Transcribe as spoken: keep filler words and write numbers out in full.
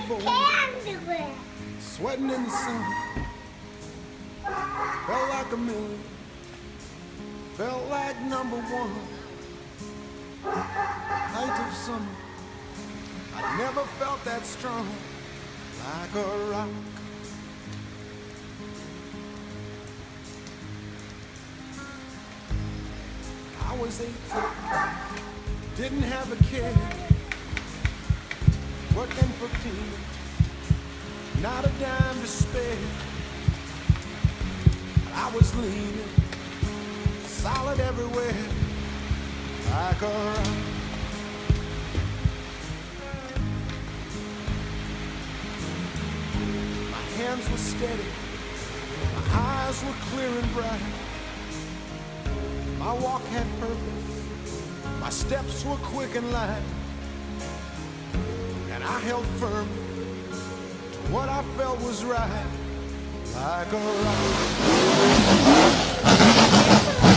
boy, sweating in the sun. Felt like a million, felt like number one. Height of summer, I never felt that strong, like a rock. I was eighteen, didn't have a care, working for peanuts, not a dime to spare. I was leaning, solid everywhere, like a rock. My hands were steady, my eyes were clear and bright. My walk had purpose, my steps were quick and light, and I held firm to what I felt was right, like a rock.